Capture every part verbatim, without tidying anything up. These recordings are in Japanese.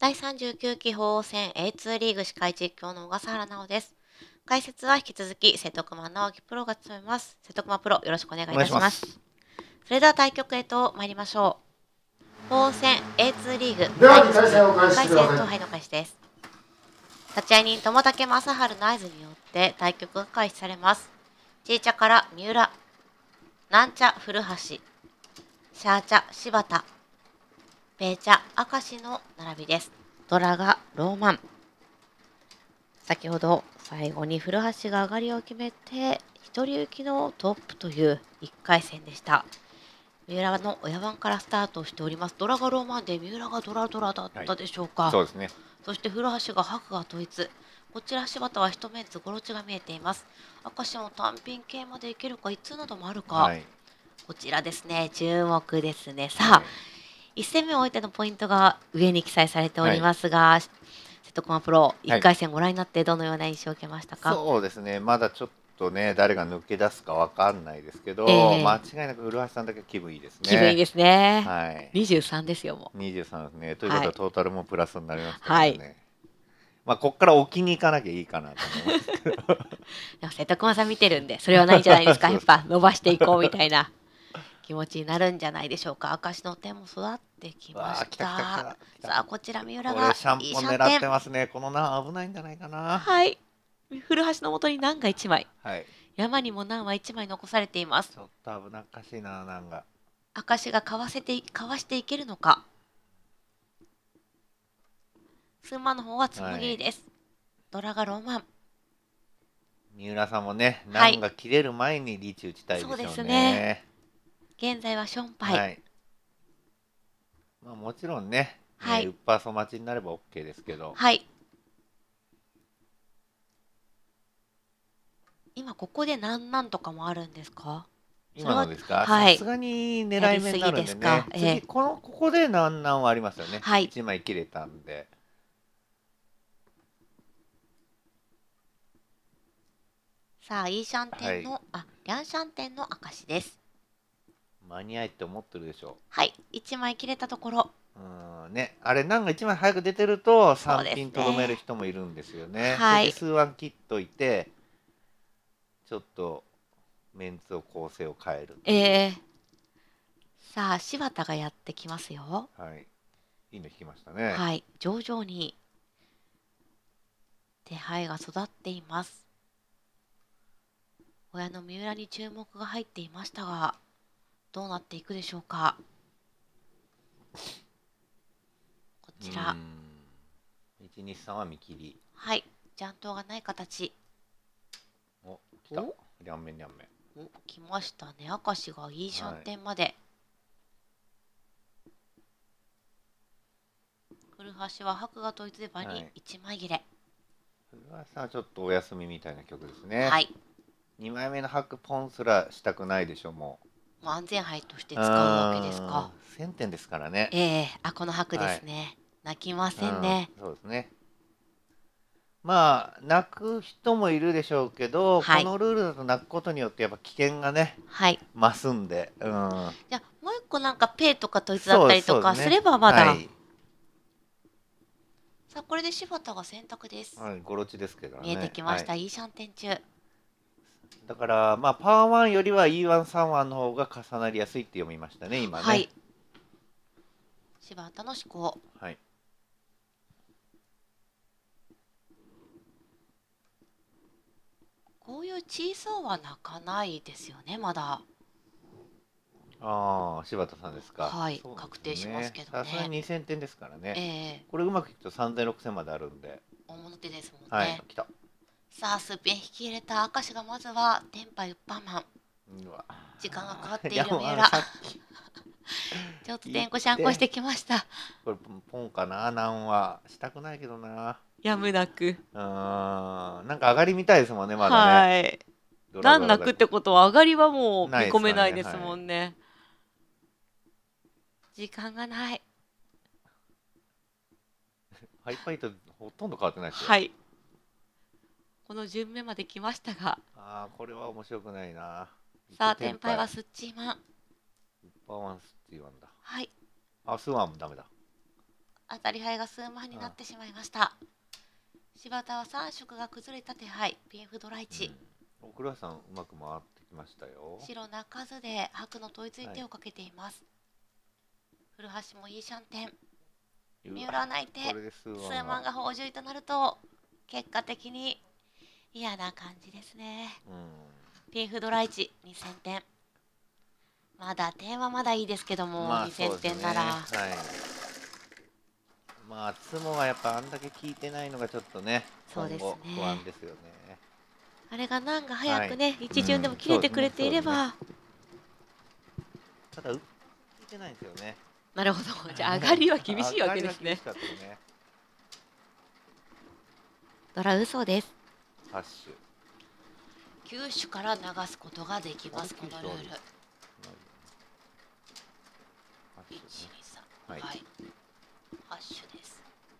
だいさんじゅうきゅうき法王戦 エーツー リーグ司会実況の小笠原奈緒です。解説は引き続き瀬戸熊直樹プロが務めます。瀬戸熊プロよろしくお願いいたします。ますそれでは対局へと参りましょう。法王戦 エーツー リーグではにかい戦を開始回してください。 戦と杯の開始です。立ち会い人友武正治の合図によって対局が開始されます。ちいちゃから三浦、なんちゃ古橋、シャーチャ柴田、ペーチャ明石の並びです。ドラがローマン。先ほど最後に古橋が上がりを決めて一人行きのトップといういっかい戦でした。三浦の親番からスタートしております。ドラがローマンで三浦がドラドラだったでしょうか。 はい、そうですね。 そして古橋が白が統一。こちら柴田は一メンツゴロチが見えています。明石も単品系までいけるか一通などもあるか、はい、こちらですね、注目ですね。さあ、はい、いち戦目を終えてのポイントが上に記載されておりますが、はい、瀬戸熊プロいっかい戦ご覧になってどのような印象を受けましたか。 はい、そうですね、まだちょっとね誰が抜け出すかわかんないですけど、えー、間違いなく古橋さんだけ気分いいですね。 気分いいですね。 はい。 にじゅうさんですよもう。 にじゅうさんですね。ということはトータルもプラスになりますからね。はい、まあここから置きに行かなきゃいいかなと思いますけど。でも瀬戸熊さん見てるんでそれはないんじゃないですか。やっぱ伸ばしていこうみたいな気持ちになるんじゃないでしょうか。明石の点も育ってきました。さあこちら三浦がいいシャンポン狙ってますね。この難危ないんじゃないかな。 はい。古橋のもとに難がいちまい。 はい。 山にも難はいちまい残されています。 ちょっと危なっかしいな難が。 明石がかわせてかわしていけるのか。スーマの方はつもぎりです。はい、ドラがローマン。 三浦さんもね難が切れる前にリーチ打ちたいですよね。はい、そうですね。 現在はションパイ。はい、 まあもちろんね、はい、ウッパーソ待ちになれば OK ですけど。 はい。今ここでなんなんとかもあるんですか。 今のですか。さすがに狙い目になるんでね。えー、次このここでなんなんはありますよね。はい。いちまい切れたんで。 さあイーシャンテンの、はい、あリャンシャンテンの証です。 間に合いって思ってるでしょう。 はい、いちまい切れたところ。 うんね、あれなんかいちまい早く出てるとさんピンとどめる人もいるんですよね。はい。それで数案切っといてちょっとメンツを構成を変える。 えー、さあ柴田がやってきますよ。 はい。いいの引きましたね。 はい、徐々に手配が育っています。親の三浦に注目が入っていましたがどうなっていくでしょうか。こちらいちにさんは見切り。 はい、ジャントがない形。 お来た両面両面。 お来ましたね。明石がいいシャンテンまで、はい、古橋は白が統一で場にいちまい切れ。 古橋さんはちょっとお休みみたいな曲ですね。 はい、 にまいめの白ポンすらしたくないでしょ。もう安全牌として使うわけですか。 せんてんですからね。 ええー、あこの白ですね、はい、泣きませんね。 そうですね。まあ泣く人もいるでしょうけど、はい、このルールだと泣くことによってやっぱ危険がね、はい、増すんで、うん、 じゃあもう一個なんかペイとか統一だったりとかすればまだ、はい、さあこれで柴田が選択です。 はい、ゴロチですけどね。 見えてきました、はい、いいシャンテン中。 だからまあパーワンよりは イーワン、サンワンの方が重なりやすいって読みましたね今ね。はい。 柴田の思考。はい。こういう小さは泣かないですよねまだ。 ああ柴田さんですか。 はい、ね、確定しますけどね。 さすがににせんてんですからね。えー、これうまくいくとさんぜんろくせんまであるんで。 大物手ですもんね。 はい、来た。 さあスピン引き入れた明石がまずはテンパイウッパーマン。うわ時間がかかっている三浦。ちょっとてんこしゃんこしてきました。 これポンかな。なんはしたくないけどな。 やむなく。 うんなんか上がりみたいですもんねまだね。はい。 なんなくってことは上がりはもう見込めないですもんね。はい、時間がない。 ハイパイとほとんど変わってないですよ。 はい。この順目まで来ましたが。 ああこれは面白くないな。 さあテンパイはスッチーマン。 ウッパーワンスッチーワンだ。 はい。 あスワンもダメだ。 当たり牌が数枚になってしまいました。柴田はさん色が崩れた手配、ピンフドラいち。 うん、奥倉さんうまく回ってきましたよ。 白泣かずで白の統一に手をかけています。はい、古橋もいいシャンテン。三浦は泣いて数万が宝珠となると結果的に嫌な感じですね。うん、ピンフドラいちにせんてん。まだ点はまだいいですけども、まあ、にせんてんなら、はい、 まあツモがやっぱあんだけ効いてないのがちょっとね、 そうですね、 不安ですよね。 あれがなんか早くね、はい、一巡でも切れてくれていれば、うんねね、 ただ打ってないんですよね。 なるほど、じゃあ上がりは厳しいわけですね。 ねドラ嘘です。 はち種きゅう種から流すことができます、このルール。いち、に、さん、はい、はい、はち種です。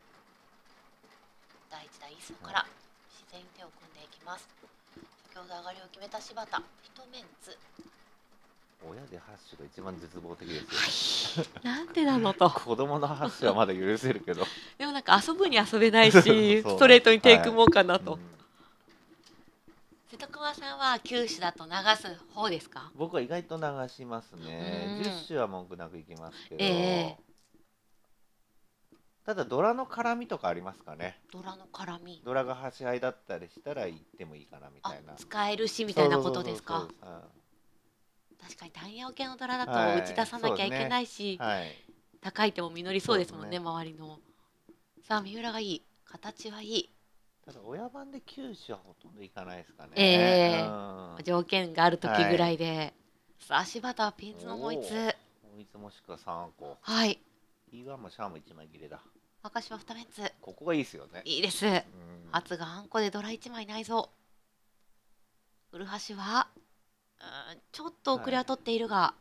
だいいちだいいっそうから自然に手を組んでいきます。先ほど上がりを決めた柴田、一メンツ。 親ではち種が一番絶望的ですよ。 なんでなのと。 子供のはち種はまだ許せるけど。 でもなんか遊ぶに遊べないし、ストレートに手組もうかなと。はい、うん、瀬戸熊さんはきゅう種だと流す方ですか？ 僕は意外と流しますね。じゅっ種は文句なくいきますけど。 えーただドラの絡みとかありますかね。 ドラの絡み。 ドラがはちはいだったりしたら行ってもいいかなみたいな。 使えるしみたいなことですか。確かに単陽系のドラだと打ち出さなきゃいけないし、はいね、はい、高い手も実りそうですもんね、ね、周りの。さあ三浦がいい、形はいい。 ただ親番できゅう種はほとんどいかないですかね。 えーうん、条件がある時ぐらいで、はい、さあ柴田はピンズのもういつ。 もういつもしくはさんこ。 はい。 ピーワン もシャアもいちまい切れだ。 明石はにメンツ。 ここがいいですよね。 いいです。初があんこでドラいちまいないぞ。古橋はうんちょっと遅れは取っているが、はい、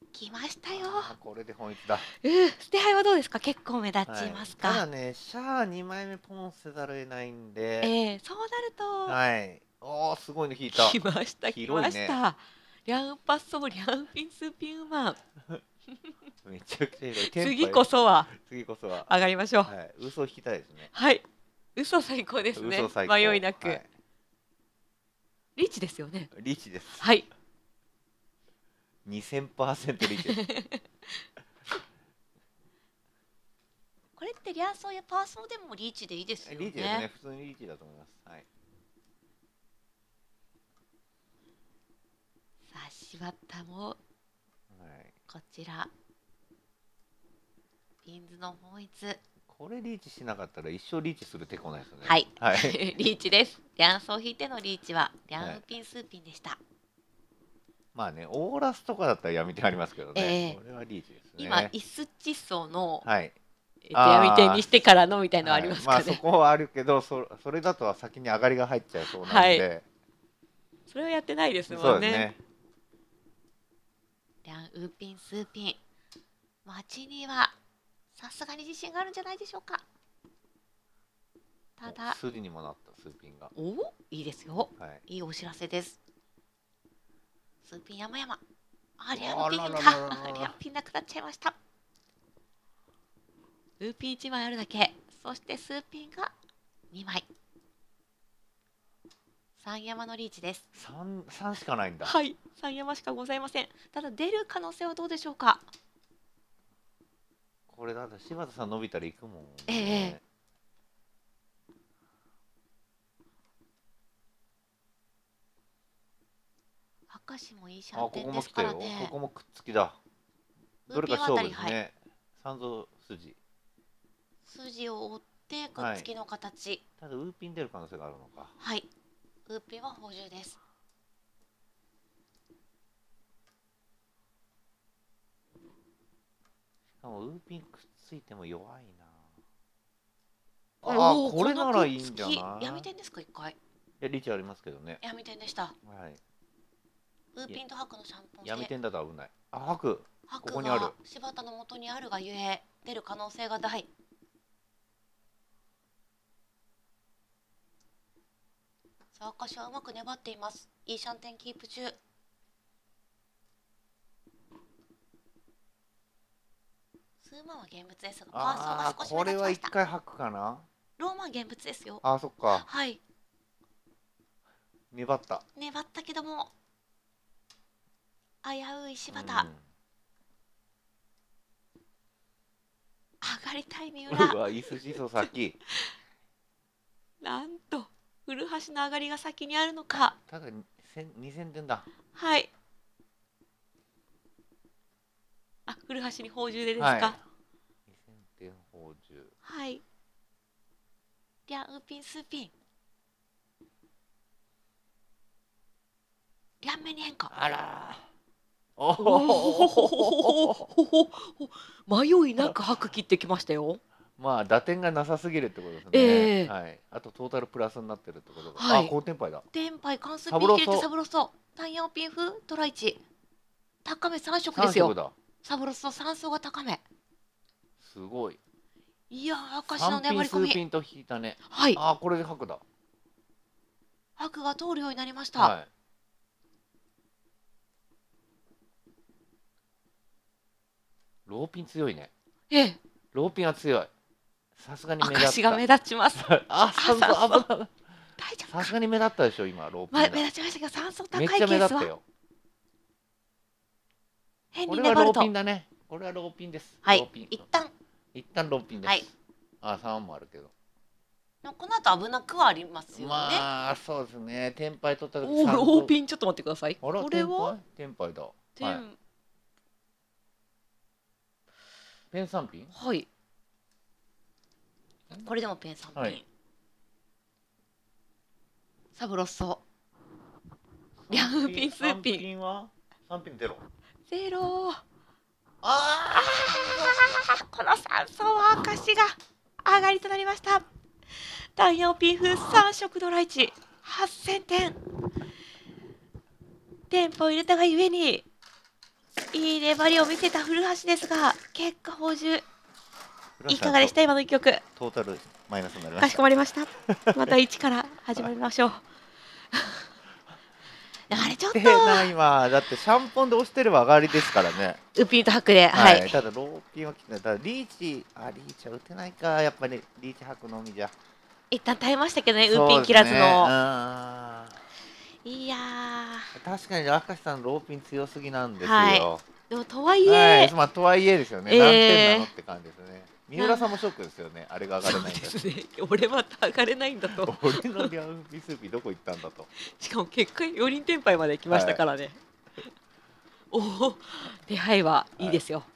来ましたよ。 これで本一だ。 うん、捨て牌はどうですか？結構目立ちますか？ はい、ただね、シャアにまいめポンせざるを得ないんで、 えー、そうなると、 はい、おーすごいの引いた。 来ました来ました。ね、リャンパッソーリャンピンスピンウマン。 めちゃくちゃいい。 次こそは次こそは上がりましょう。 はい、嘘引きたいですね。 はい、嘘最高ですね。迷いなく、はい、リーチですよね。 リーチです。 はい。 にせんパーセント リーチです。 これってリャンソーやパーソーでもリーチでいいですよね。 リーチですね。普通にリーチだと思います。はい。 さあ柴田も。こちらピンズの法律。 これリーチしなかったら一生リーチする手こないですよね。 はい、はい、リーチです。リャンソー引いてのリーチはリャンピンスーピンでした、はい、 まあねオーラスとかだったら闇点ありますけどね、えー、これはリーチですね。 今イスチッソの、 はい、 えっと、闇点にしてからのみたいなのありますかね。 はい、まあそこはあるけど そ, それだとは先に上がりが入っちゃいそうなんで、はい、 それはやってないですもんね。そうですね。リャンウーピンスーピン、町にはさすがに自信があるんじゃないでしょうか。ただスリにもなったスーピンが。 おいいですよ、 はい、 いいお知らせです。スーピン山々、あリャンピンがリャンピンなくなっちゃいました。ウーピンいちまいあるだけ、そしてスーピンがにまい。さん山のリーチです。 3, 3しかないんだ。 はい、さん山しかございません。ただ出る可能性はどうでしょうか。 これだって柴田さん伸びたら行くもん、ね。 ええ明石もいいシャンテンですからね。 ここもくっつきだ。どれか勝負ですね。三蔵筋。 筋を追ってくっつきの形。はい、 ただウーピン出る可能性があるのか。 はい。ウーピンは補充です。しかもウーピンくっついても弱いな。ああこれならいいんじゃない。 闇点ですか一回。いやリーチありますけどね。 闇点でした。はい。ウーピンとハクのシャンポン闇点だと危ない。あハク。 ハクが柴田の元にあるがゆえ出る可能性が大。さあ明石はうまく粘っています。いいシャンテンキープ中。ス数万は現物ですが、パーソーがああ、 少しこれは一目立ちました。 回吐くかな。 ローマン現物ですよ。 ああ、そっか。 はい。 粘った。 粘ったけども、危うい柴田。 うん、 上がりたい三う浦。 わ、いすしそ先。 なんと、古橋の上がりが先にあるのか。 ただにせんてんだ。 はい。あ、古橋に宝珠でですか。 はい、にせんてん宝珠。 はい。リャンウーピンスーピン。リャン目に変化。 あらおおお、迷いなく白切ってきましたよ。 まあ打点がなさすぎるってことですね。 えー、 はい。あとトータルプラスになってるってことが。 はい、 あ、高テンパイだ。 テンパイ関数ピン切れてサブロソ。単四ピンフトライチ。高め三色ですよ。 だサブロソ三層が高め。 すごい。 いやー、明石の粘り込み。 さんピン数ピンと引いたね。 はい。 あ、これで白だ。 白が通るようになりました。 はい。ローピン強いね。 ええ。 ローピンは強い。さすがに目立った。 明石が目立ちます。 あ、三層危ない。 大丈夫。 さすがに目立ったでしょ今ローピン、 ま。目立ちましたけど三層高いケースは。 めっちゃ目立ったよ。 変に粘ると。これはローピンだね。これはローピンです。 はい。 ローピン一旦。 一旦ローピンです。はい。あ、三もあるけど。 この後危なくはありますよね。 まあそうですね。テンパイ取った時。 おお、ローピンちょっと待ってください。 これはテンパイだ。 テン。はい、 ペン三ピン。 はい。これでもペン三ピン。はい、サブロッソ。リャンピンスーピン。 三ピンは三ピンゼロ。 ゼロ。あああ。この三層は明石が上がりとなりました。単四ピンフ三色ドライチはっせんてん。テンポを入れたがゆえにいい粘りを見せた古橋ですが、結果宝珠いかがでした今の一局。 トータルマイナスになりました。 かしこまりました。また一から始まりましょう。あれちょっと今だってシャンポンで押してれば上がりですからね。 ウピンと白で、はい、はい、 ただローピンはきつい。ただリーチ、あリーチは打てないか、やっぱりリーチ白のみじゃ。 一旦耐えましたけどね、ウーピン切らずの。 ね、 いやー確かに明石さんローピン強すぎなんですよ。 はい、でもとはいえ、 はい、まあとはいえですよね。えー、何点なのって感じですね。三浦さんもショックですよね。あれが上がれないんだ。 そうですね。俺また上がれないんだと。 俺のリャンピスーピどこ行ったんだと。 しかも結果よにんテンパイまで行きましたからね。はい、おお、手配はいいですよ。はい、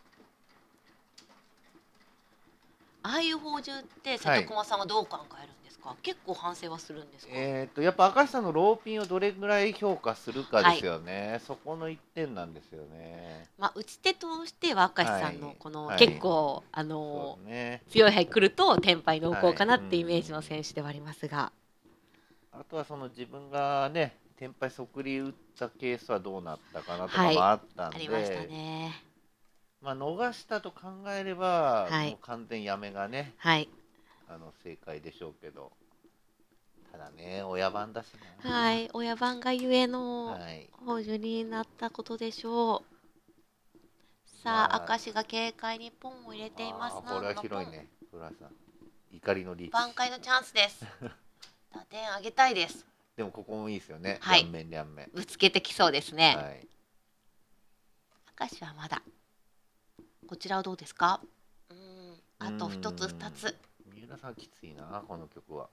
ああいう宝珠って瀬戸駒さんはどう考えるんですか。はい、結構反省はするんですか。 えっとやっぱ明石さんのローピンをどれぐらい評価するかですよね。はい、そこのいってんなんですよね。 まあ打ち手としては明石さんのこの、はい、結構あの、ね、強い牌来るとテンパイ濃厚かなってイメージの選手ではありますが、 はい、あとはその自分がねテンパイ即利打ったケースはどうなったかなとかもあったんで、はい、ありましたね。まあ逃したと考えれば、はい、もう完全やめがね、はい、あの正解でしょうけど、ただね親番だしな。はい、親番がゆえの宝珠になったことでしょう。さあ、明石が軽快にポンを入れています。 これは広いね。フラさん、怒りのリーチ。 挽回のチャンスです。打点上げたいです。 でもここもいいですよね。 はい。 両面両面。 ぶつけてきそうですね。はい。明石はまだ。こちらはどうですか。うん。あと一つ二つ。 三浦さんきついなこの曲は。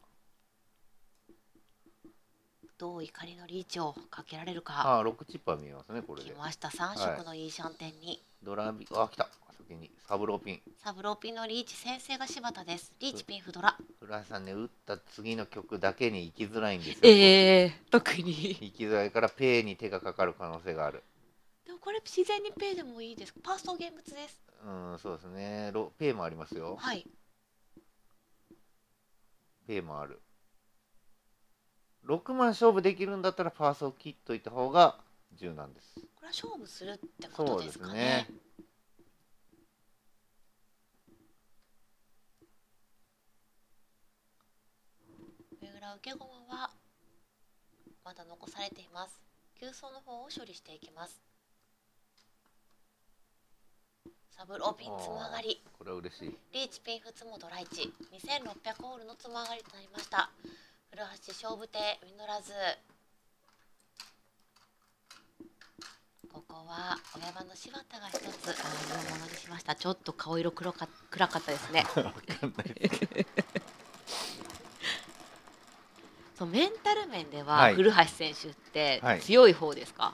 どう怒りのリーチをかけられるか。 ああ、ろくチップは見えますねこれで。 来ました三色のいいシャンテンに。 ドラビあ来た。先にサブローピン。 サブローピンのリーチ先生が柴田です。リーチピンフドラ。 フラさんね打った次の曲だけに行きづらいんですよ。 ええー、特に行きづらいからペイに手がかかる可能性がある。 でもこれ自然にペイでもいいです。パーソー現物です。 うんそうですね。ロペイもありますよ。 はい。 ペイもある。ろくまん勝負できるんだったらファーストを切っといた方が柔軟です。 これは勝負するってことですかね。上裏受け駒はまだ残されています。急走の方を処理していきます。 サブローピンつまがり。 これは嬉しい。 リーチピンフツモドライチ。にせんろっぴゃくホールのつまがりとなりました。古橋勝負手実らず。ここは親番の柴田が一つ上がりをものにしました。ちょっと顔色黒か暗かったですね。 わかんないですそう、メンタル面では、 はい、 古橋選手って強い方ですか、はい、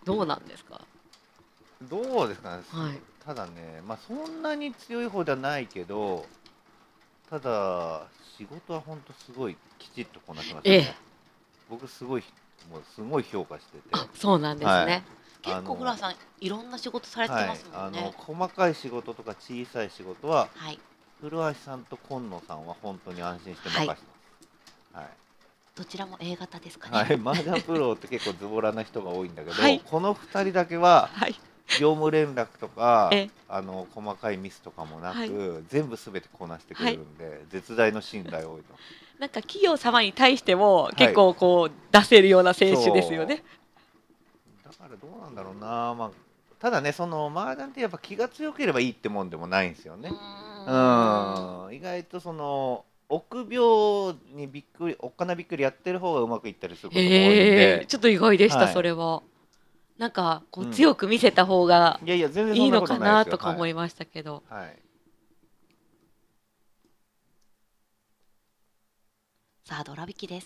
どうなんですか。 どうですかね、 はい、 ただね、まあ、そんなに強い方ではないけど、ただ仕事は本当すごいきちっとこなしますね、ええ、僕すごいもうすごい評価してて。 あ、そうなんですね、はい、結構古橋さんいろんな仕事されてますもんね、 はい、あの細かい仕事とか小さい仕事は、はい、古橋さんと今野さんは本当に安心して任せてます、はいはい、 どちらも A 型ですかね。 はい、麻雀プロって結構ズボラな人が多いんだけど、はい、このふたりだけは、はい、業務連絡とかあの細かいミスとかもなく、はい、全部すべてこなしてくれるんで、はい、絶大の信頼多いと。 なんか企業様に対しても結構こう出せるような選手ですよね。 だからどうなんだろうな、まあ、ただね、その麻雀ってやっぱ気が強ければいいってもんでもないんですよね。うん、意外とその臆病にびっくり、おっかなびっくりやってる方がうまくいったりすることが多いんで、 ちょっと意外でした、はい、それは。なんかこう強く見せた方がいいのかなとか思いましたけど。はいはい、さあドラ引きです。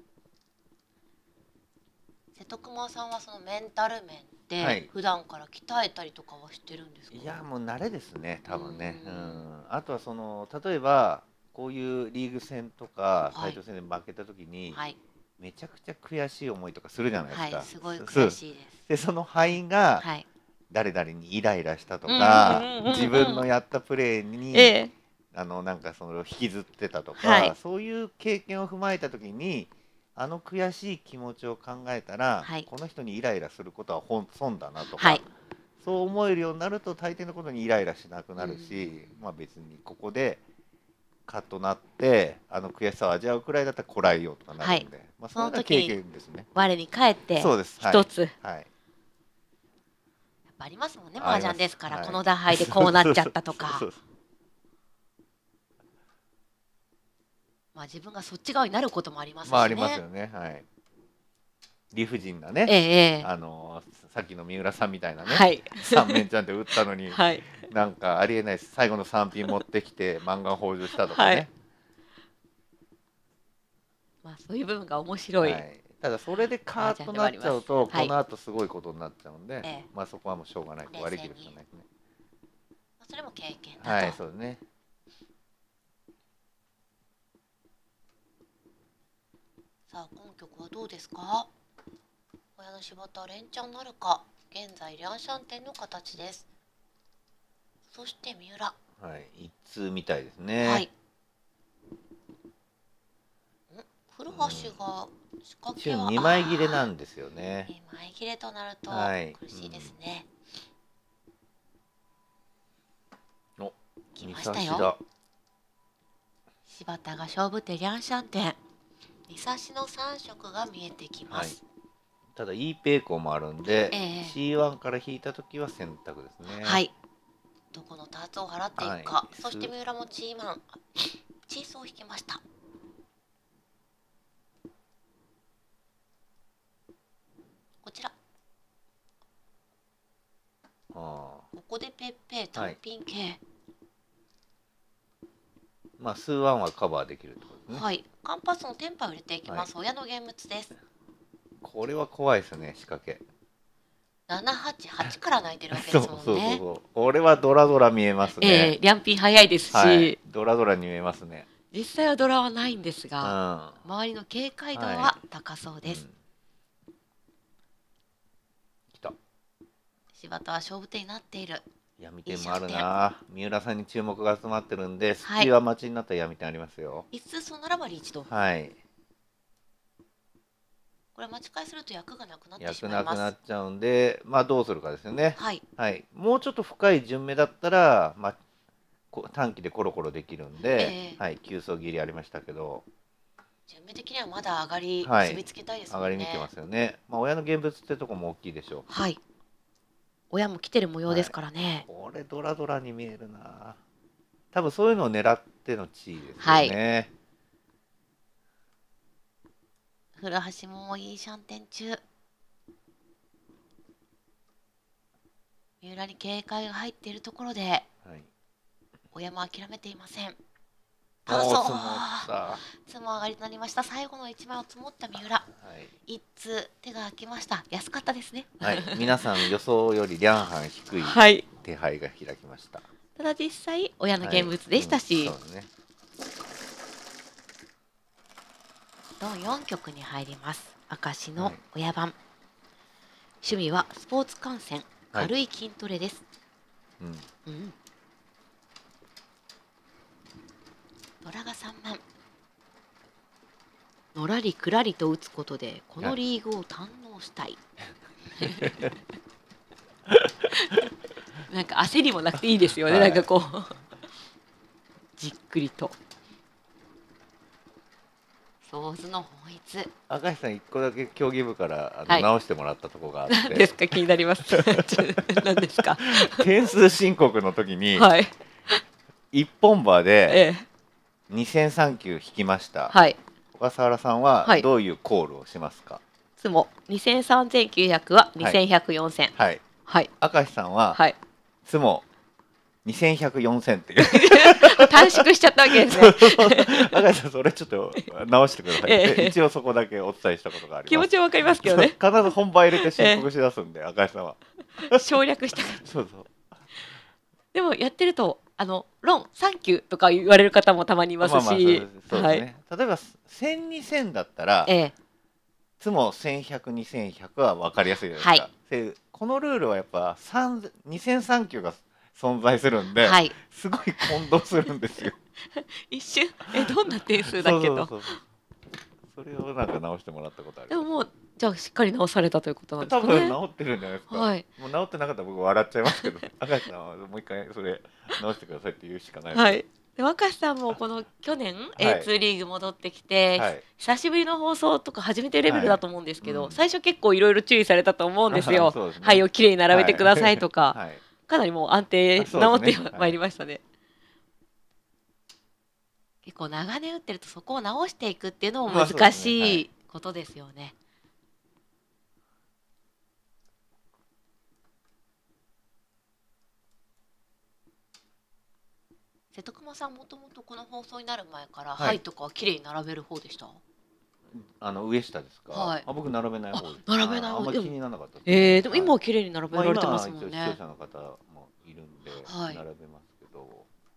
瀬戸熊さんはそのメンタル面で普段から鍛えたりとかはしてるんですか。 はい、いやもう慣れですね、多分ね。うん、あとはその例えばこういうリーグ戦とかタイトル戦で負けた時に、はい、めちゃくちゃ悔しい思いとかするじゃないですか。 はい、すごい悔しいです。 でその敗因が誰々にイライラしたとか、自分のやったプレーに、ええ、あのなんかその引きずってたとか、はい、そういう経験を踏まえた時にあの悔しい気持ちを考えたら、はい、この人にイライラすることはほん損だなとか、はい、そう思えるようになると大抵のことにイライラしなくなるし、うん、まあ別にここでカッとなってあの悔しさを味わうくらいだったらこらえようとかなるんで、はい、まあそんな経験ですね。 我に返って一つ、はいはい、やっぱありますもんね、麻雀ですから、はい、この打敗でこうなっちゃったとか。まあ自分がそっち側になることもありますしね。 まあありますよね。はい。理不尽なね、ええ、あのさっきの三浦さんみたいなね、はい、さん面ちゃんで打ったのに、はい、なんかありえない最後のさんピン持ってきて漫画補充したとかね。はい、 まあそういう部分が面白い。はい、 ただそれでカーッとなっちゃうと、この後すごいことになっちゃうんで、はい、まあそこはもうしょうがないと割り切るしかないですね。 それも経験だと。 はい、そうですね。 さあ今局はどうですか。親の柴田連チャンなるか。現在リャンシャン点の形です。そして三浦、 はい、一通みたいですね。はい、 古橋が仕掛けはにまい切れなんですよね。 にまい切れとなると苦しいですね。 はい、うん、お、 来ましたよ。柴田が勝負手リャンシャン点、二差しのさん色が見えてきます。 はい、ただいいペイコーもあるんで、えー、シーワン から引いた時は選択ですね。 はい。どこのターツを払っていくか。はい、そして三浦もチーマン、チーソーを引きました。こちら。ここでペッペー単品系。はい、 まあ数ワンはカバーできるってことですね。 はい。カンパスのテンパを入れていきます。はい、親の現物です。 これは怖いですね、仕掛け。 ななはちはちから泣いてるわけですもんね。そうそうそうそう。 これはドラドラ見えますね。 ええ、リャンピン早いですし、はい、 ドラドラに見えますね。 実際はドラはないんですが、うん、周りの警戒度は高そうです。はい、うん、 来た。 柴田は勝負手になっている。 闇点もあるな。三浦さんに注目が集まってるんで、スキーは待ちになったら闇点ありますよ。 一通そうならばリーチと。 はい。 これ待ち返すると役がなくなってしまいます。 役なくなっちゃうんで、まあどうするかですよね。はい。はい。もうちょっと深い順目だったら、まあ短期でコロコロできるんで、えー、はい、急走切りありましたけど。 順目的にはまだ上がり結びつけたいですもんね。 はい、上がり見てますよね。まあ親の現物ってとこも大きいでしょう。 はい。 親も来てる模様ですからね。 はい、これドラドラに見えるな。多分そういうのを狙っての地位ですよね。 はい、古橋もいいシャンテン中。三浦に警戒が入っているところで、はい、親も諦めていません。あ、そう、積も上がりとなりました。最後の一枚を積もった三浦、はい、一通手が空きました。安かったですね。 はい、皆さん予想よりリャンハン低い手配が開きました。はい、 ただ実際親の現物でしたし、はい、うん、そうね、どんよん局に入ります。明石の親番、はい、趣味はスポーツ観戦、軽い筋トレです。はい、うん、うん、ドラがさんまん。のらりくらりと打つことでこのリーグを堪能したい。なんか焦りもなくていいですよね、はい、なんかこうじっくりと。ソーズの本一。 赤石さん一個だけ競技部からあの、はい、直してもらったところがあって。 何ですか、気になります。何ですか。 点数申告の時に、はい、一本馬でにせんさん球引きました。はい、小笠原さんはどういうコールをしますか。 つもにせんさんぜんきゅうひゃくはにせんひゃくよんせん。 はい。はい。明石さんは、はい、つもにせんひゃくよんせんっていう短縮しちゃったわけですね。 赤石さんそれちょっと直してください、ええ、一応そこだけお伝えしたことがあります。 気持ちはわかりますけどね。 必ず本番入れて申告しだすんで、ええ、赤石さんは省略したそうそう。 でもやってるとあのロンサンキューとか言われる方もたまにいますし、例えばせんにせんだったら、ええ、つもせんひゃく、にせんひゃくは分かりやすいじゃないですか。はい、このルールはやっぱにせんさん球が存在するんで、はい、すごい混同するんですよ。 一瞬えどんな点数だっけと。そうそうそうそう、 それをなんか直してもらったことある。 でももうじゃあしっかり直されたということなんですかね。 多分直ってるんじゃないですか。はい、もう直ってなかったら僕笑っちゃいますけど、赤石さんはもう一回それ直してくださいって言うしかないです。はい。 で明石さんもこの去年 エーツー リーグ戻ってきて、はい、久しぶりの放送とか初めてレベルだと思うんですけど、はい、うん、最初結構いろいろ注意されたと思うんですよ。すね、牌をきれいに並べてくださいとか、はい、かなりもう安定直ってまいりましたね。はい、結構長年打ってるとそこを直していくっていうのも難しいことですよね。瀬戸熊さんもともとこの放送になる前から牌とかは綺麗に並べる方でした。 あの上下ですか。はい、あ僕並べない方です。 並べない方。 あんまり気にならなかった。 ええー、でも今は綺麗に並べられてますもんね。 まあ、視聴者の方もいるんで並べますけど。はい、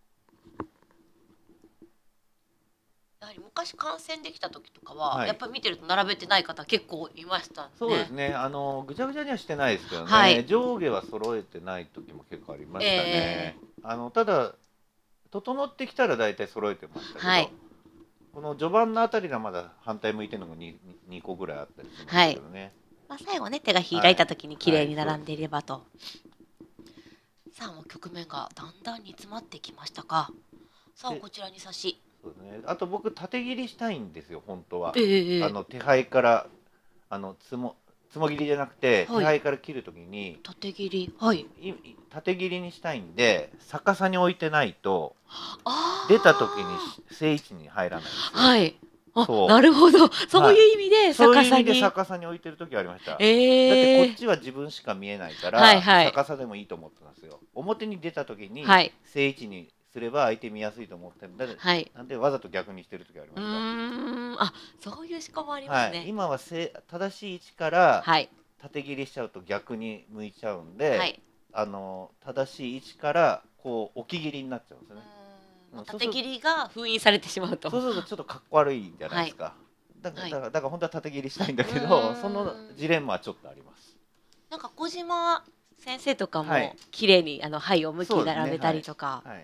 やはり昔観戦できた時とかは、はい、やっぱり見てると並べてない方結構いましたね。 そうですね。あのぐちゃぐちゃにはしてないですけどね。はい、上下は揃えてない時も結構ありましたね。えー、あのただ整ってきたら大体揃えてましたけど、はい、この序盤のあたりがまだ反対向いてるのが 2, に個ぐらいあったりしますけどね。はい、まあ、最後ね手が開いた時に綺麗に並んでいればと。はい、さあもう局面がだんだん煮詰まってきましたか。さあこちらに差し。そうですね。あと僕縦切りしたいんですよ本当は。えー、あの手配からあのつもつも切りじゃなくて、はい、手配から切るときに縦切り、はい、 縦切りにしたいんで逆さに置いてないと出たときに正位置に入らないんですよ。 はい、あなるほど、そういう意味で逆さに、はい、そういう意味で逆さに置いてるときありました。えー、だってこっちは自分しか見えないから、はいはい、逆さでもいいと思ってますよ。表に出たときに正位置にすれば相手見やすいと思ってるんで、はい、なんでわざと逆にしてるときあります。うーん、あそういう仕組みもありますね。 はい、今はせ正しい位置から縦切りしちゃうと逆に向いちゃうんで、はい、あの正しい位置からこう置き切りになっちゃうんですよね。 うん、縦切りが封印されてしまうと。 そうするとちょっとかっこ悪いじゃないですか。はい、だから、だからだから本当は縦切りしたいんだけど、そのジレンマはちょっとあります。 なんか小島先生とかも綺麗にあの牌を向き並べたりとか。はいはい、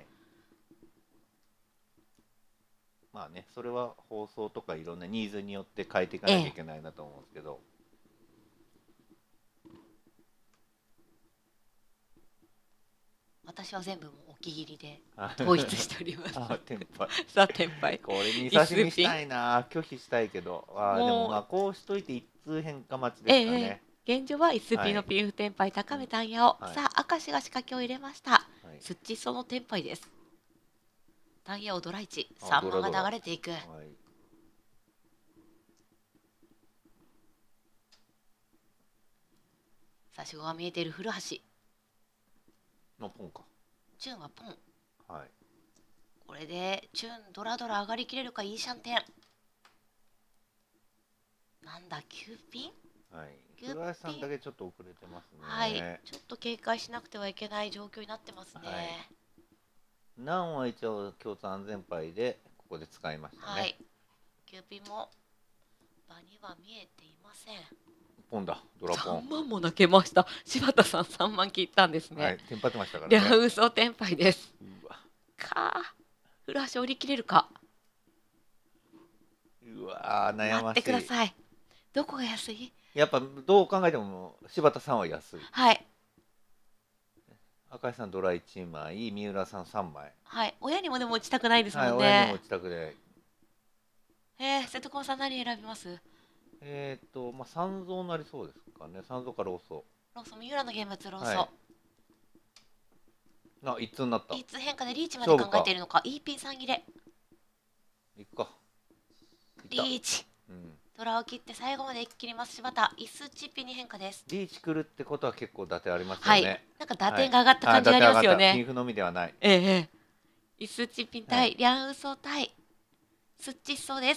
まあね、それは放送とかいろんなニーズによって変えていかなきゃいけないなと思うんですけど、ええ、 私は全部もう置き切りで統一しております。 あ、テンパイ。 さあテンパイ。 これに差しにしたいな、拒否したいけど、あでもまあこうしといて一通変化待ちですかね。ええ、 現状は エスピー のピンフテンパイ高めたんやを、 はい、 さあ明石が仕掛けを入れました、はい、スッチソのテンパイです。タンヤをドラいち、さんまんが流れていく。はい、さあ守護が見えている古橋のポンか。 チュンはポン。 はい。 これでチュンドラドラ上がりきれるか。いいシャンテン。なんだきゅうピン。 はい。古橋さんだけちょっと遅れてますね。 はい。ちょっと警戒しなくてはいけない状況になってますね。はい、 ナンは一応共通安全牌でここで使いましたね。はい。 きゅうピンも場には見えていません。 ポンだ、ドラポン。 さんまんも泣けました。柴田さんさんまん切ったんですね。 はい、テンパってましたからね。 両嘘テンパイです。うわ。か古橋降りきれるか。 うわ悩ましい。 待ってください。どこが安い？ やっぱどう考えても柴田さんは安い。 はい。 赤井さんドラいちまい、三浦さんさんまい。 はい。親にもでも打ちたくないですもんね。はい、 親にも打ちたくない。 えー、瀬戸駒さん何選びます？ えっとまあ三蔵になりそうですかね。三蔵かローソ。 ローソ三浦の現物ローソ。はい 、あ、一通になった。 一通変化でリーチまで考えているのか。イーピーさん 切れ。 いくか。 リーチ。うん、ドラを切って最後まで一気にます柴田。イスチッピに変化です。 リーチ来るってことは結構打点ありますよね。はい。 なんか打点が上がった感じがありますよね。 ピンフのみではない。 ええ。イスチッピン対、はい、リャンウソ対スッチッソです。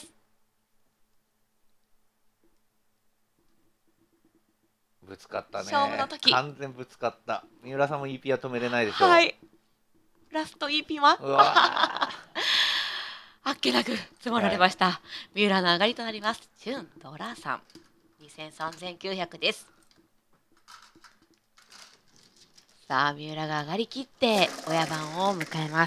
ぶつかったね。 勝負の時。 完全ぶつかった。三浦さんも イーピー は止めれないでしょう。 はい。ラスト イーピー は。うわあっけなく積まられました。はい、三浦の上がりとなります。チュンドラさんにせんさんぜんきゅうひゃくです。さあ三浦が上がりきって親番を迎えます。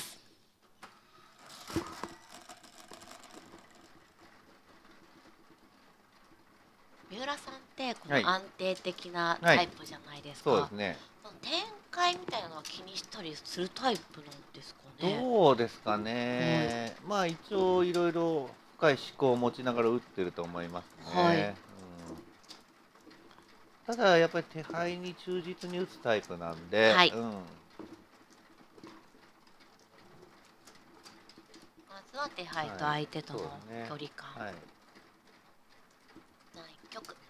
三浦さんってこの安定的なタイプじゃないですか。 はいはい、そうですね。 展開みたいなのは気にしたりするタイプなんですかね。 どうですかね。うん、まあ一応いろいろ深い思考を持ちながら打ってると思いますね。はい、うん、ただやっぱり手配に忠実に打つタイプなんで、はい、うん、まずは手配と相手との距離感。はい、南極こ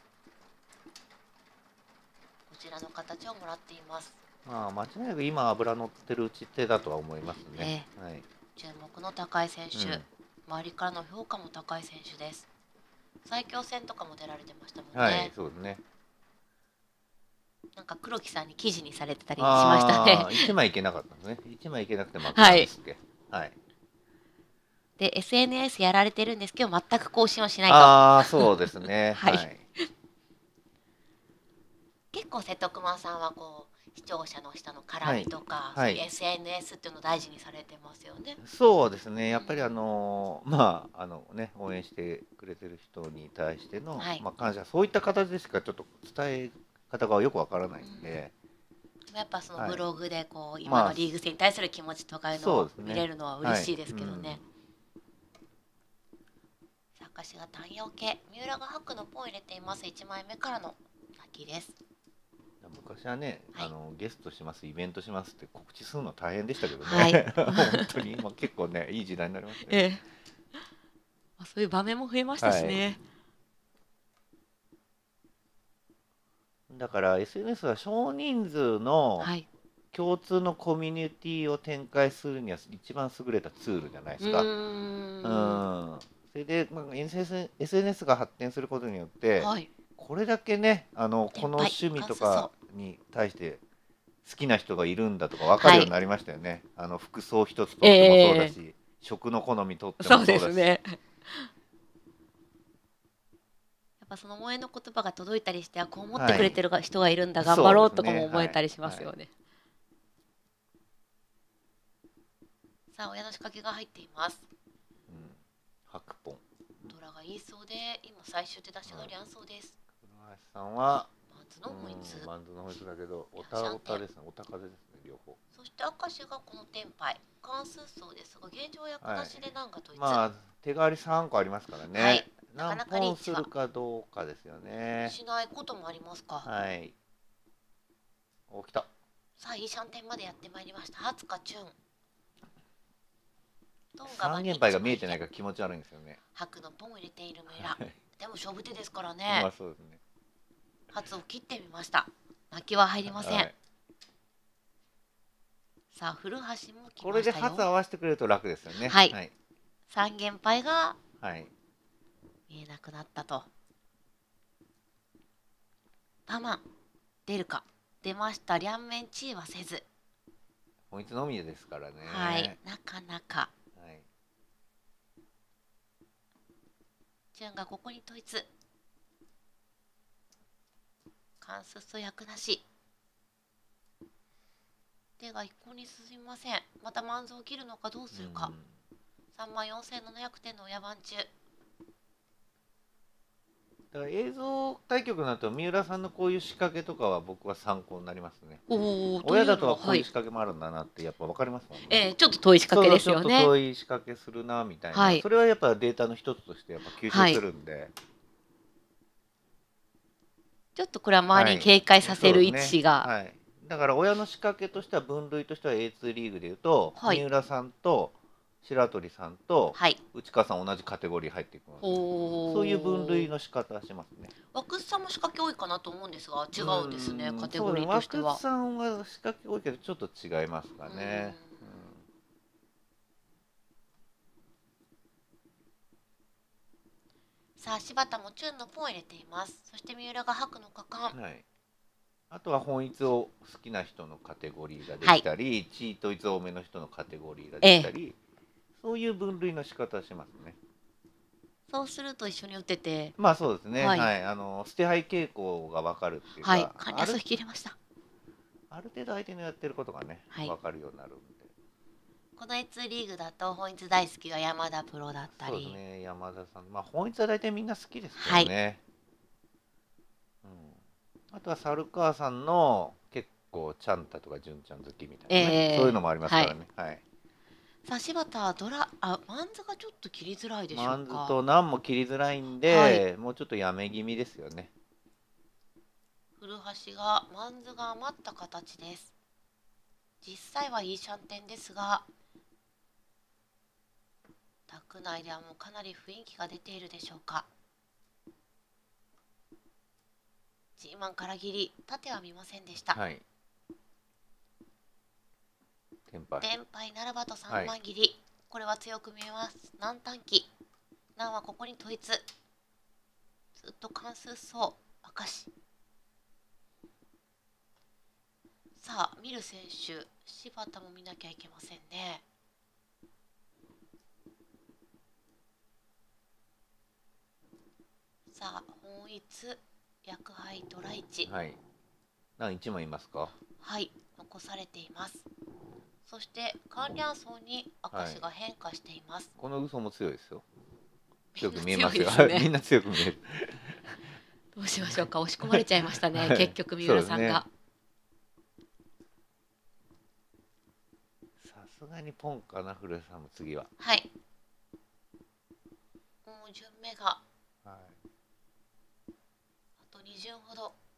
ちらの形をもらっています。 まあ間違いなく今脂乗ってる打ち手だとは思いますね。えー、はい、 注目の高い選手、うん、周りからの評価も高い選手です。最強戦とかも出られてましたもんね。 はい、そうですね。 なんか黒木さんに記事にされてたりしましたね。 一枚いけなかったんですね。一枚いけなくて負けたんですっけ。はい。はい、 で エスエヌエス やられてるんですけど全く更新をしないと。 ああそうですね。はい、はい、 結構瀬戸熊さんはこう視聴者の人の絡みとか、はい、そういう エスエヌエス っていうのを大事にされてますよね。 そうですね。やっぱりあのー、まああのね応援してくれてる人に対しての、はい、まあ感謝、そういった形でしかちょっと伝え方がよくわからないんで。 うん、やっぱそのブログでこう、はい、今のリーグ戦に対する気持ちとかいうのを見れるのは嬉しいですけどね。明石が単陽系、三浦がハックのポン入れています。いちまいめからの泣きです。 昔はね、はい、あのゲストします、イベントしますって告知するの大変でしたけどね、はい、本当に、まあ、結構ねいい時代になりましたね、ええ、 まあ、そういう場面も増えましたしね、 はい、だから エスエヌエス は少人数の共通のコミュニティを展開するには一番優れたツールじゃないですか。うーん、それで、まあ、エスエヌエス が発展することによって、はい、これだけねあのこの趣味とかに対して好きな人がいるんだとか分かるようになりましたよね、はい、あの服装一つとってもそうだし、えー、食の好みとってもそうだし。そうですね。やっぱその萌えの言葉が届いたりして、あこう思ってくれてる人がいるんだ、はい、頑張ろうとかも思えたりしますよね。はいはい、さあ親の仕掛けが入っています。 うん、白ポンドラがいいそうで今最終手出しがリャンそうです。 古橋さんはバンズのホイツ、 バンズのホイツだけどおたおたですね、おた風ですね両方。 そして明石がこのテンパイ関数層ですが現状役なしで何がといつ、 はい、まあ手代わりさんこありますからね、はい、 なかなか何リーチは本するかどうかですよね。 しないこともありますか。 はい。お、来た。 さあ、いいシャンテンまでやってまいりました。ハツカチュン。トンガ三元牌が見えてないから気持ち悪いんですよね。 白のポンを入れている三浦。でも勝負手ですからまねあ。そうですね。 ハツを切ってみました。泣きは入りません。 はい、 さあ、古橋も来ましたよ。 これでハツ合わせてくれると楽ですよね。 はい。 はい、 三元牌がはい見えなくなったと。パマン出るか。出ました。両面チーはせず。 ポイントのみですからね。 はい、なかなか。 はい、 チュンがここに統一。関数と役なし。手が一向に進みません。また万蔵を切るのかどうするか。さんまんよんせんななひゃくてんの親番中。 だから映像対局になると三浦さんのこういう仕掛けとかは僕は参考になりますね。 お親だとはこういう仕掛けもあるんだなってやっぱ分かりますもんね。 えー、ちょっと遠い仕掛けですよね。 そうそうちょっと遠い仕掛けするなみたいな、はい、それはやっぱデータの一つとしてやっぱ吸収するんで、はい、 ちょっとこれは周りに警戒させる位置が、 はい、ねはい、だから親の仕掛けとしては分類としては エーツー リーグでいうと、はい、三浦さんと白鳥さんと内川さん同じカテゴリー入っていくので、はい、そういう分類の仕方しますね。 ワクスさんも仕掛け多いかなと思うんですが違うんですね、カテゴリーとしては。 ワクスさんは仕掛け多いけどちょっと違いますかね。 さあ柴田もチュンのポンを入れています。そして三浦が白の果敢、 はい、あとは本一を好きな人のカテゴリーができたり、はい、チートイツ多めの人のカテゴリーができたり、ええ、そういう分類の仕方しますね。 そうすると一緒に打ってて、 まあそうですね。はい、はい、あの捨て牌傾向が分かるっていうか、 はい、関連数引き入れました。 ある程度相手のやってることがね、はい、分かるようになるんで。 この エーツー リーグだと本一大好きは山田プロだったり、 そうですね、山田さん、まあ本一は大体みんな好きですよね。はい、うん、あとは猿川さんの結構ちゃんたとか純ちゃん好きみたいな、ね、えー、そういうのもありますからね。はい、はい、 さあ柴田ドラあマンズがちょっと切りづらいでしょうか。 マンズとナンも切りづらいんで、はい、もうちょっとやめ気味ですよね。 古橋がマンズが余った形です。実際はいいシャンテンですが卓内ではもうかなり雰囲気が出ているでしょうか。ジーマンから切り縦は見ませんでした。はい、テンパイテンパイならばとさんまん切り、はい、これは強く見えます。南短期南はここに統一ずっと関数層明石。さあ見る選手柴田も見なきゃいけませんね。さあ本一薬杯ドライチ、 はい、何一枚いますか。 はい残されています。そして関連層に明石が変化しています、 はい、この嘘も強いですよ。強く見えますよ。みんな強く見える。 どうしましょうか。押し込まれちゃいましたね、はい、結局三浦さんが。 さすがにポンかな古谷さんも次は。 はい。もう順目が。はい。あとに巡ほど。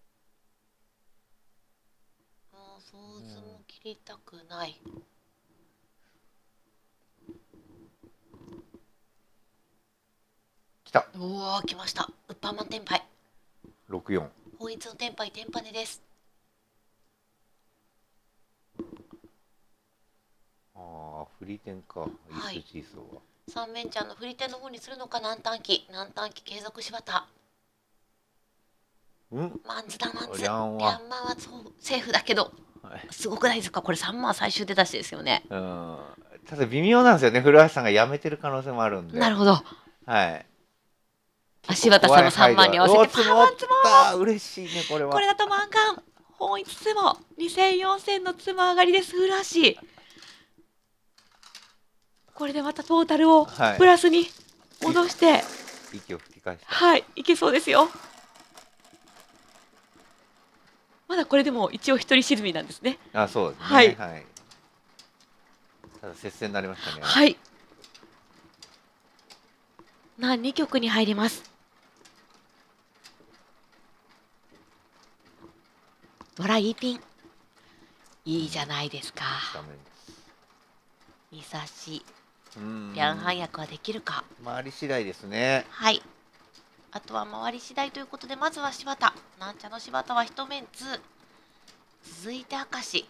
もうソーズも切りたくない。 来た。 おお来ました。ウッパーマンテンパイ。 ろくよん。 本一のテンパイテンパネです。 ああ、振り点か。はい。いい数は。 三面ちゃんの振り点の方にするのか南短期。南短期継続柴田。 うん。 マンズだマンズ。リャンマはセーフだけど。はい、すごくないですか。これさんまん最終出だしですよね。 うん。ただ微妙なんですよね。古橋さんがやめてる可能性もあるんで。 なるほど。 はい。 柴田さんのさんまんに合わせてパワーツモ。嬉しいねこれは。 これだと満貫。本一ツモにせんよんせんのツモ上がりです。古橋。これでまたトータルをプラスに戻して、はい、 息を吹き返した。 はい、いけそうですよ。まだこれでも一応一人沈みなんですね。 あ、そうですね。 はい。 はい、ただ接戦になりましたね。 はい。 難に局に入ります。ドラいいピン。いいじゃないですか。いさし。両反役はできるか。 回り次第ですね。 はい。あとは回り次第ということで、まずは柴田。なんちゃの柴田は一面通。続いて明石。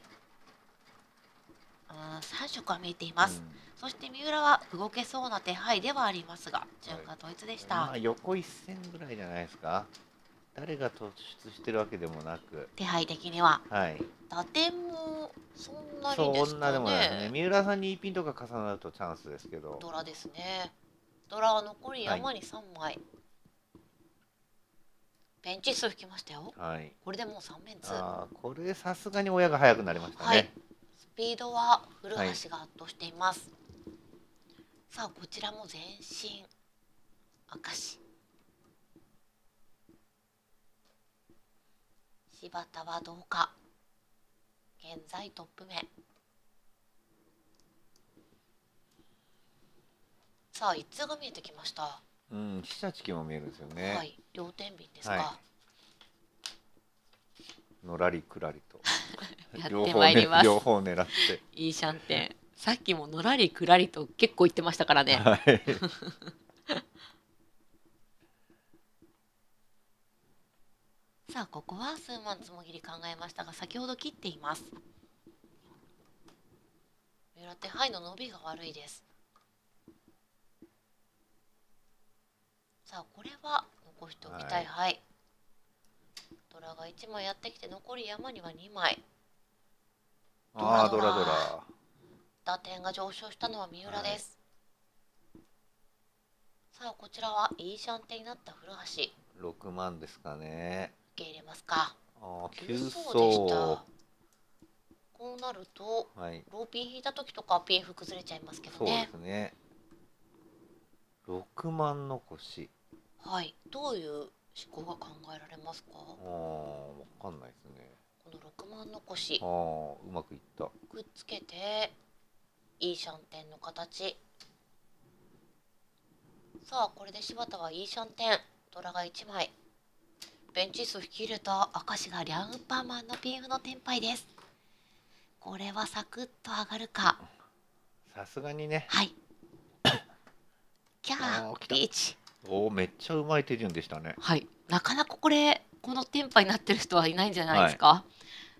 さん色は見えています。そして三浦は動けそうな手配ではありますが、順が統一でした。 まあ横一線ぐらいじゃないですか。誰が突出してるわけでもなく、 手配的には。 はい。 打点もそんなにですかね。 そんなでもないですね。三浦さんにいいピンとか重なるとチャンスですけど。 ドラですね。ドラは残り山にさんまい。はい、ベンチ数引きましたよ。はい。これでもうさん面通。 ああ、これさすがに親が早くなりましたね。はい、 スピードは古橋が圧倒しています。はい、さあこちらも前進。明石。柴田はどうか。現在トップ目。さあ一通が見えてきました。 うん、飛車チキも見えるんですよね。 はい、両天秤ですか。 はい、のらりくらりとやってまいります。 両方狙っていいシャンテン。さっきものらりくらりと結構言ってましたからね。はい、さあここは数万つもぎり考えましたが、先ほど切っています。三浦手牌の伸びが悪いです。さあこれは残しておきたい。はい、はい、ドラがいちまいやってきて、残り山にはにまい。 ドラドラドラ。 打点が上昇したのは三浦です。はい、さあこちらはいいシャンテになった古橋。 ろくまんですかね。 受け入れますか。 ああ、 きゅうそうでした。こうなると、はい、ローピン引いた時とかピンフ崩れちゃいますけどね。 そうですね。ろくまん残し。 はい、どういう思考が考えられますか。ああ、わかんないですね。 このろくまん残し。 ああ、うまくいった。 くっつけていいシャンテンの形。さあこれで柴田はいいシャンテン。ドラがいちまい。ベンチ数引き入れた明石がリャンウッパーマンのピンフのテンパイです。これはサクッと上がるか。 さすがにね。 はい。キャーリーチ。 おお、めっちゃうまい手順でしたね。 はい。なかなかこれこのテンパになってる人はいないんじゃないですか。はい、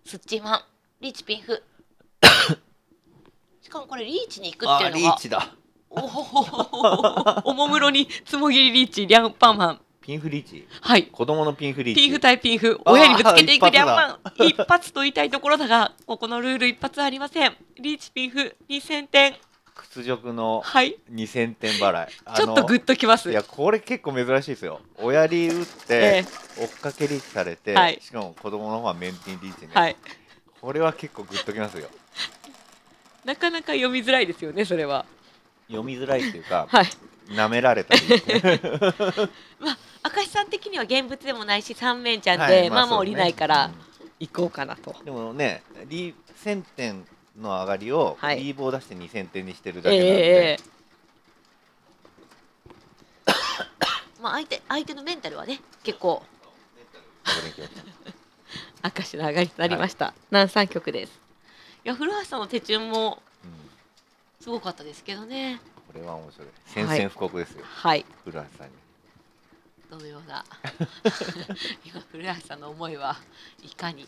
スッチーマンリーチピンフ。しかもこれリーチに行くっていうのが。 リーチだ。 おお、おもむろにつもぎりリーチリャンウッパーマン。 ピンフリーチ。 はい。 子供のピンフリーチ。 ピンフ対ピンフ。親にぶつけていくリャンマン。一発と言いたいところだが、ここのルール一発ありません。リーチピンフにせんてん。 屈辱のにせんてん払い。 ちょっとグッときます。 いや、これ結構珍しいですよ。親リー打って追っかけリーチされて、しかも子供の方はメンティンリーチね。はい。これは結構グッときますよ。 なかなか読みづらいですよね、それは。 読みづらいっていうか、はい、舐められたり、ね。 まあ、明石さん的には現物でもないし三面ちゃんで、はい、まあもう降りないから、行こうかなと。 でもね、リーせんてんの上がりを、はい、リーボー出してにせんてんにしてるだけなんで。えー、まあ相手相手のメンタルはね結構。明石の上がりとなりました。はい、南三局です。いや古橋さんの手順もすごかったですけどね。 これは面白い。宣戦布告ですよ。 はい。 古橋さんに。 どのような今古橋さんの思いはいかに。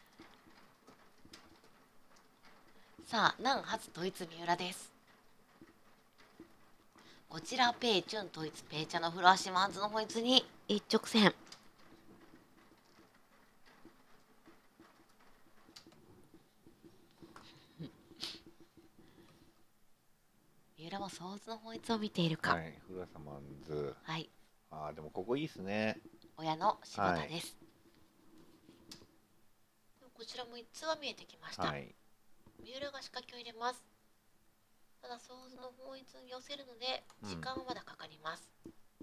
さあ南初統一三浦です。こちらペイチュン統一ペイチャの古橋マンズのホイツに一直線。三浦もソーズのホイツを見ているか。 はい、古橋マンズ。 はい。 ああ、でもここいいですね。 親の柴田です。はい、こちらも一通は見えてきました。はい、三浦が仕掛けを入れます。ただソーズのホイツに寄せるので時間はまだかかります。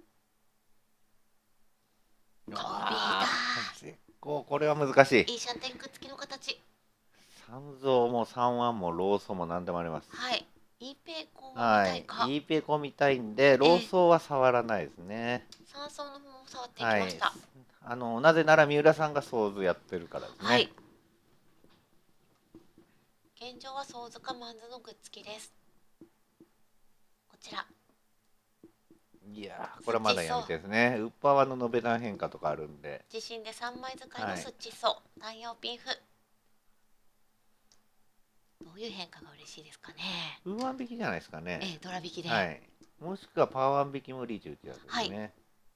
うん、あ結構これは難しい。 いいシャンテンくっつきの形。 三蔵も三腕もローソも何でもあります。 はい。いいペペコを見たいか。 はい、いいペコ見たいんで、ローソーは触らないですね。 三層の方も触っていきました。はい、 あのなぜなら三浦さんがソーズやってるからですね。はい。 現状はソーズかマンズのグッズ付きです。こちら。 いやーこれはまだやめてですね。ウッパワの延べ段変化とかあるんで。 自身でさんまい使いのスッチソー、単葉ピンフ。どういう変化が嬉しいですかね。 ウーワン引きじゃないですかね。 ええ、ドラ引きで。 はい。もしくはパワー引きもリーチ打ちやすいですね。はい。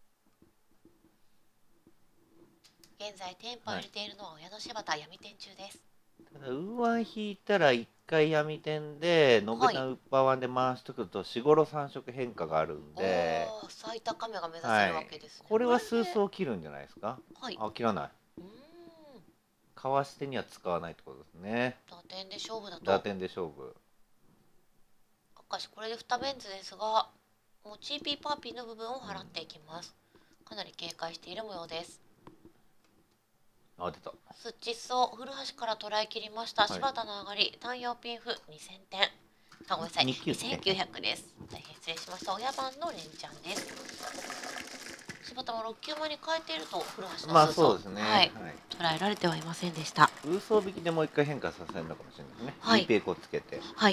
現在テンパを入れているのは親の柴田闇天中です。 ただウーワン引いたらいっかい闇天で延べ段ウッパワンで回しとくとよん、ご、さん色変化があるんで、 最高値が目指せるわけですね。 はい、これは数層切るんじゃないですか。はい、あ、切らない。うん、かわし手には使わないってことですね。 打点で勝負だと。 打点で勝負。 明石これでにベンズですが、もうチーピーパーピーの部分を払っていきます。うん、かなり警戒している模様です。 あ、出た。 スッチッソ古橋から捉え切りました。はい、柴田の上がり単葉ピンフにせんてん。あ、ごめんなさい、にせんきゅうひゃくです。大変失礼しました。親番の連チャンです。柴田もろっ級間に変えていると古橋のまあそうですね。はい、はい、 捉えられてはいませんでした。 ウーソー引きでもう一回変化させるのかもしれないですね。はい、いいペーコをつけて。 はい。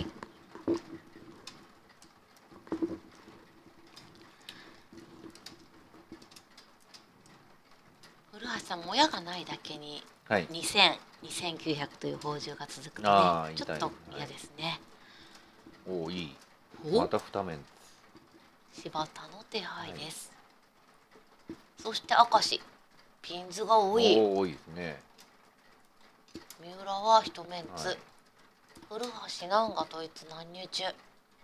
古橋さんも親がないだけに、はい、にせん、にせんきゅうひゃくという報酬が続くので、ちょっと嫌ですね。 はい、おお、いい。また二面。 柴田の手配です。はい、そして明石、ピンズが多い。 多いですね。 三浦は一メンツ。はい、古橋南が統一乱入中。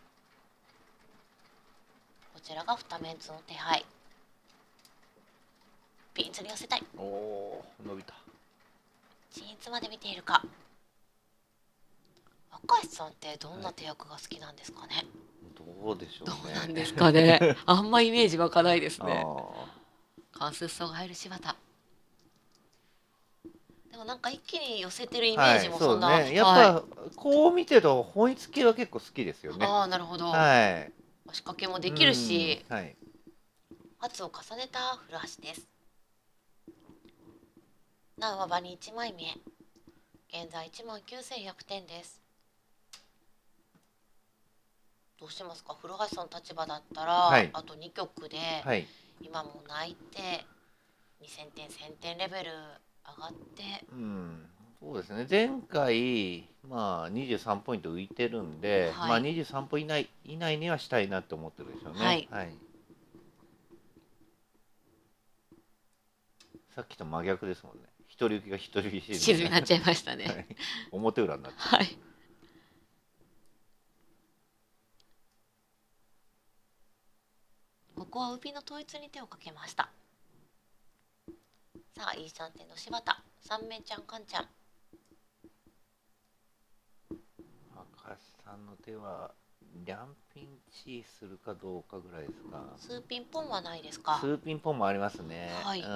こちらが二メンツの手配。ピンズに寄せたい。 おお、伸びた。 均一まで見ているか。赤石さんってどんな手役が好きなんですかね。はい、 どうでしょうね。 どうなんですかね。あんまイメージ湧かないですね。関数層が入る柴田。でもなんか一気に寄せてるイメージもそんな。はい、 そうね。やっぱ、はい、こう見てると本一系は結構好きですよね。 ああ、なるほど。 はい。 仕掛けもできるし、 はい、 圧を重ねた古橋です。なおは場にいちまいめ。現在いちまんきゅうせんひゃくてんです。どうしますか。古橋さんの立場だったら、はい、あとに局で、はい、今も泣いてにせんてんせんてんレベル上がって、 うん、そうですね。前回まあにじゅうさんポイント浮いてるんで、はい、まあにじゅうさんポイント以内以内にはしたいなって思ってるでしょうね。はい、はい、さっきと真逆ですもんね。一人行きが一人行き沈みになっちゃいましたね。はい、 表裏になっちゃう。はい、 ここはウピの統一に手をかけました。さあ、いいさんてんの柴田、三面ちゃんかんちゃん。 明石さんの手はリャンピンチするかどうかぐらいですか。 スーピンポンはないですか。 スーピンポンもありますね。はい。うん。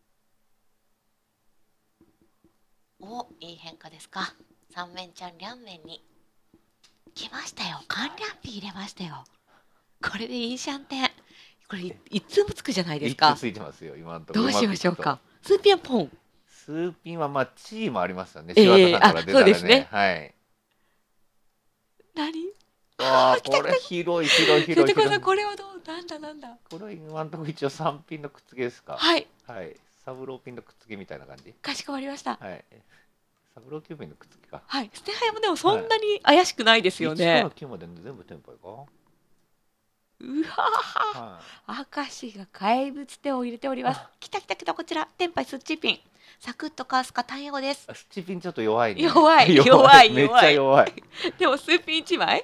お、いい変化ですか。三面ちゃんリャンメンに来ましたよ。カンリャンピ入れましたよ。これでいいシャンテン。これいつもつくじゃないですか。 いつついてますよ今のところ。 どうしましょうか。スーピンポン。 スーピンはまあチーもありますよね。 ええー、あ、そうですね。 はい。 何？ ああ、これ広い広い広い広い。 これはどう？なんだなんだ。 これは今のところ一応三ピンのくっつけですか。 はい。 はい。サブローピンのくっつけみたいな感じ。 かしこまりました。 はい。サブローキューピンのくっつけか。 はい。ステハイもでもそんなに怪しくないですよね。 いちからきゅうまで全部テンポか。 うわー、明石が怪物手を入れております。来た来た来た、こちらテンパイスッチピン、サクッとかわすか単語です。 スッチピンちょっと弱いね。 弱い弱いめっちゃ弱い。 でもスーピンいちまい、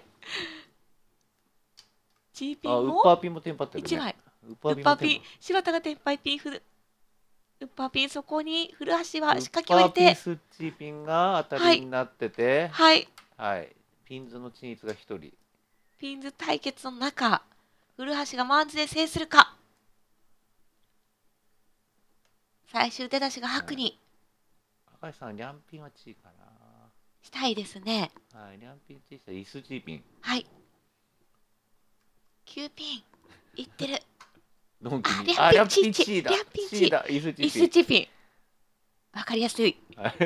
チーピンもウッパーピンもテンパってるね。 いちまい。ウッパーピン、柴田がテンパイピンフル。ウッパーピン、そこに古橋は仕掛けを入れて、ウッパーピンスッチピンが当たりになってて、 はいはい、ピンズの緻密がひとり。 ピンズ対決の中、古橋がマンズで制するか。最終出だしが白に。 赤石さん、リャンピンはチーかな。 したいですね。 はい、リャンピンチーしたらイスチーピン。 はい。 ーピンいってる。 ドンキにあ、 あ、 リリャンャンピンチピンチーだ。 リャンピンチチーだ。イスチイスピン。 チピン。わかりやすい。 はい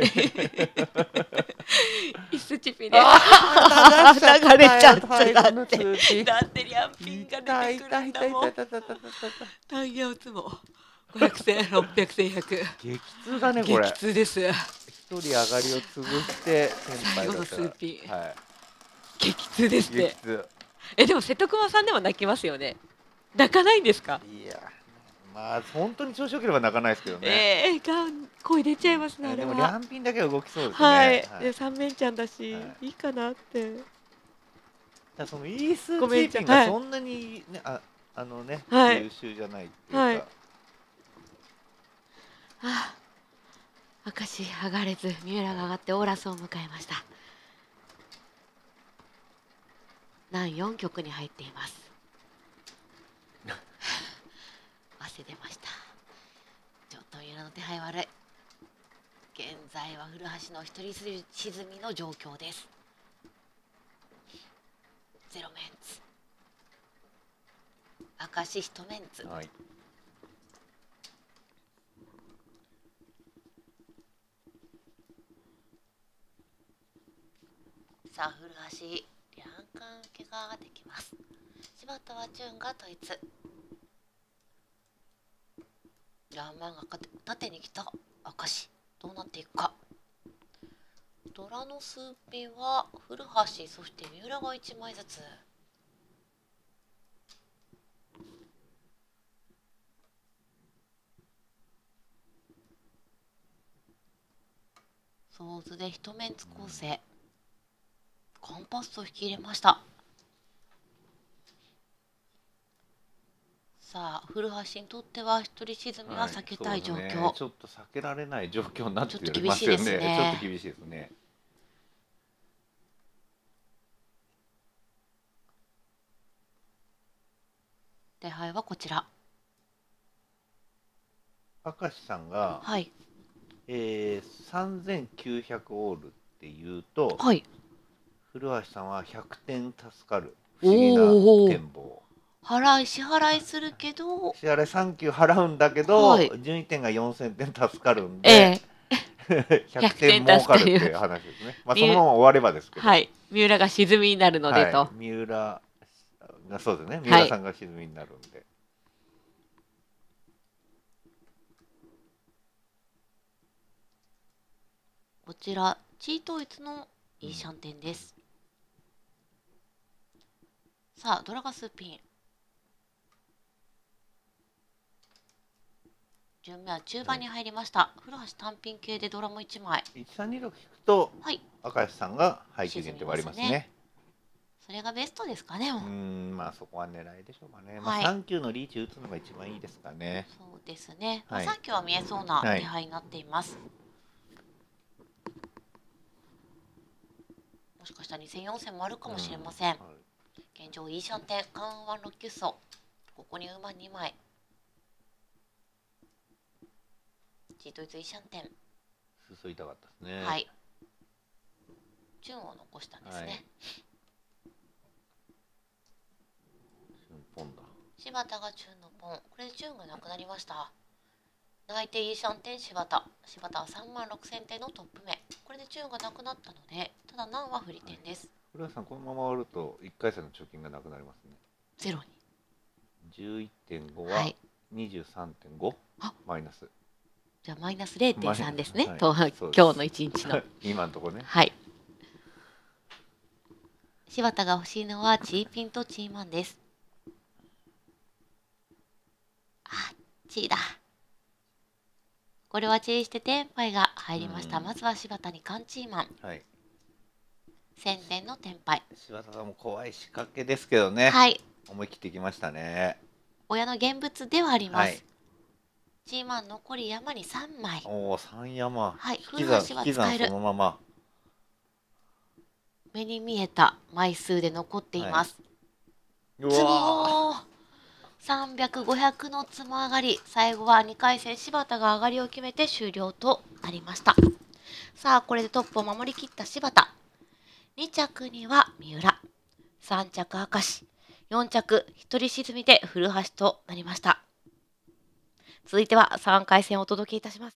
イスチピンで。 あー流れちゃった最後のだって。 通知だってリャンピンが出てくるんだもん。 痛い痛い痛い痛い痛い痛い痛い痛いタイヤ打つもごひゃくせんろっぴゃくせんひゃく。 激痛だねこれ。 激痛です。 一人上がりを潰して先輩だったら最後のスーピン。 はい。 激痛ですって激。痛。 え、でも瀬戸熊さんでも泣きますよね。泣かないんですか。 いや、まあ本当に調子良ければ泣かないですけどね。 ええー、がん声出ちゃいますね。あれでもは。 リャンピンだけは動きそうですね。 はい、 はいで三面ちゃんだし、 はい、 いいかなって。 だそのイースごめんチーピンはいがそんなにね、あ、あのね、 はい優秀じゃないっていうか。 はいはあ、明石上がれず三浦が上がってオーラスを迎えました。難よん局に入っています。汗出ました。ちょっと三浦の手配悪い。現在は古橋の一人沈みの状況です。ゼロメンツ。明石一メンツ。 はい。 さあ古橋リャンカン受けができます。柴田はチュンが統一。ランマンが縦に来た明石どうなっていくか。ドラのスーピンは古橋そして三浦がいちまいずつ。ソーズで一メンツ構成。コンパスを引き入れました。さあ古橋にとっては一人沈みは避けたい状況、 はいね、ちょっと避けられない状況になってますよね。 ちょっと厳しいですね。 ちょっと厳しいですね。 手配はこちら。 明石さんが、 はい、 えー、さんぜんきゅうひゃくオールっていうと、 はい、 古橋さんはひゃくてん助かる不思議な展望。 払い支払いするけど支払いさん級払うんだけど、はい、順位点がよんせんてん助かるんで、ええ、ひゃくてん儲かるっていう話ですね。まあそのまま終わればですけど、 はい、三浦が沈みになるのでと、 はい、三浦がそうですね、三浦さんが沈みになるんで、はい、 こちらチー統一のいいシャンテンです、うん、さあドラガスピン順目は中盤に入りました、はい、古橋単品系でドラもいちまい。 いちさんにろく引くと、 はい、 明石さんが配球限定割りますね。ね、 それがベストですかね。もう、 うん、まあそこは狙いでしょうかね。はい、まあさん級のリーチ打つのが一番いいですかね。 そうですね。 はい、 まあさん級は見えそうな手配になっています。はい、もしかしたらにせんよんせんもあるかもしれません。うん、はい、現状いいシャンテンカンワンロッキュッソ。ここに馬にまい。チートイツイシャンテン。 すいたかったですね。 はい。チュンを残したんですね。はい、 ポンだ。 柴田がチュンのポン。これでチュンがなくなりました。泣いていいシャンテン柴田。柴田はさんまんろくせんてんのトップ目。これでチュンがなくなったので、ただ難は不利点です。 古橋さんこのまま終わるといっかい戦の貯金がなくなりますね。 ゼロに。 じゅういってんご は にじゅうさんてんご、はい、マイナス。 じゃあマイナス れいてんさん ですね。はい、今日の一日の。 今のところね。 はい。柴田が欲しいのはチーピンとチーマンです。あ、チーだ。これはチーしてテンパイが入りました。まずは柴田にカンチーマン。はい。宣伝のテンパイ。 柴田さんも怖い仕掛けですけどね。はい。思い切ってきましたね。 親の現物ではあります。はい、チーマン残り山にさんまい。 おお、さん山。 はい、古橋は使える。 そのまま。 目に見えた枚数で残っています。はい、つぼさんびゃく、ごひゃくのつも上がり。最後はにかい戦柴田が上がりを決めて終了となりました。さあ、これでトップを守りきった柴田。に着には三浦。さん着明石。 よん着ひとり沈みで古橋となりました。続いてはさんかい戦をお届けいたします。